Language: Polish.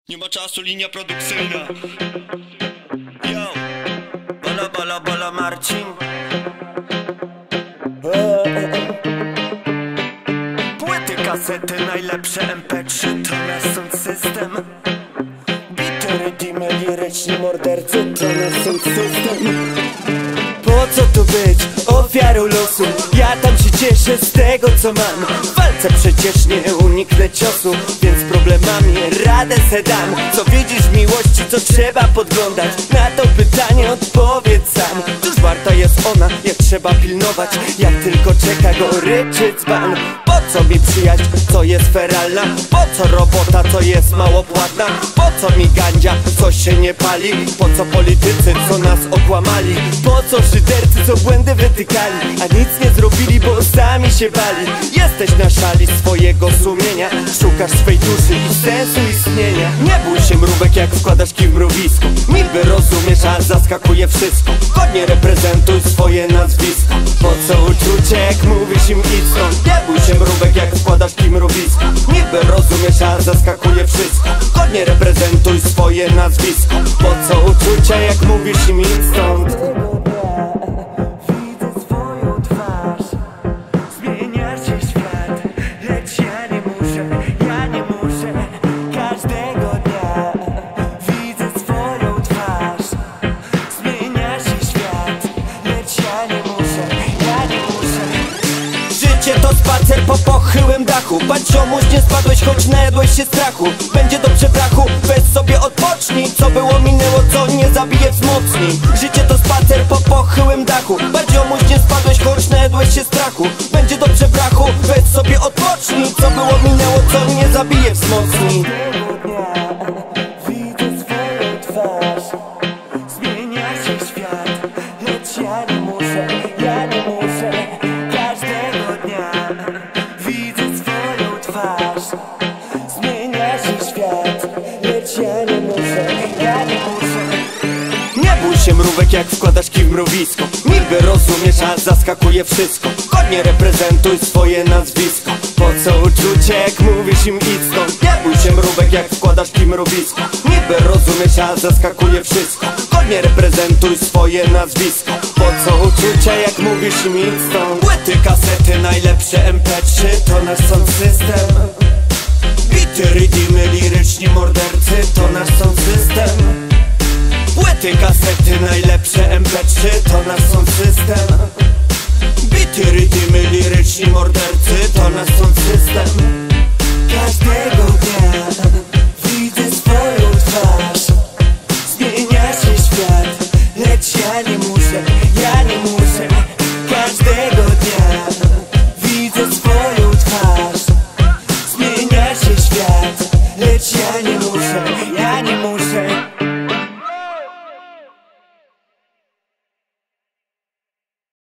Nie ma czasu, linia produkcyjna. Yo, bala bala bala Marcin. Płyty, kasety, najlepsze MP3 to nasz sound system. Bity, rytmy, liryczni mordercy to nasz sound system. Po co tu być ofiarą losu? Ja tam się cieszę z tego co mam. W walce przecież nie uniknę ciosu, więc problemami radę se dam. Co widzisz w miłości, co trzeba podglądać? Na to pytanie odpowiedz sam. Cóż warta jest ona, jak trzeba pilnować? Jak tylko czeka go ryczy dzban. Po co mi przyjaźń, co jest feralna? Po co robota, co jest mało płatna? Po co mi gandzia, co się nie pali? Po co politycy, co nas okłamali? Po co szydercy, co błędy wytykali, a nic nie zrobili, bo sami się bali. Jesteś na szali swojego sumienia, szukasz swej duszy i sensu istnienia. Nie bój się mrówek, jak wkładasz kij w mrowisko. Milby rozumiesz, a zaskakuje wszystko. Godnie reprezentuj swoje nazwisko. Po co uczucie, jak mówisz im idź stąd? Nie bój się mrówek, jak wkładasz kij w mrowisko. Milby rozumiesz, a zaskakuje wszystko. Godnie reprezentuj swoje nazwisko. Po co uczucia, jak mówisz im idź stąd? To spacer po pochyłym dachu. Patrz ziomuś, nie spadłeś, choć najadłeś się strachu. Będzie dobrze brachu, weź sobie odpocznij. Co było minęło, co nie zabije wzmocni. Życie to spacer po pochyłym dachu. Patrz ziomuś, nie spadłeś, choć najadłeś się strachu. Będzie dobrze brachu, weź sobie odpocznij. Co było minęło, co nie zabije wzmocni. Widzę swoją twarz. Zmienia się świat, lecz ja nie muszę, ja nie muszę. Widzę swoją twarz. Zmienia się świat, lecz ja nie muszę, ja nie muszę. Nie bój się mrówek, jak wkładasz kij w mrowisko. Milby rozumiesz, a zaskakuje wszystko. Godnie reprezentuj swoje nazwisko. Po co uczucie, jak mówisz im idź stąd? Nie bój się mrówek, jak wkładasz kij w mrowisko. Milby rozumiesz, a zaskakuje wszystko. Godnie reprezentuj swoje nazwisko. Po co uczucia, jak mówisz im idź stąd? Płyty, kasety, najlepsze MP3 to nasz sound system. Bity, rytmy, liryczni mordercy to nasz sound system. Płyty, kasety, najlepsze MP3 to nasz sound system. Bity, rytmy, liryczni mordercy to nasz sound system. Każdego dnia widzę swoją twarz. Zmienia się świat, lecz ja nie muszę, ja nie muszę. Każdego dnia widzę swoją twarz. Zmienia się świat, lecz ja nie muszę, ja nie muszę.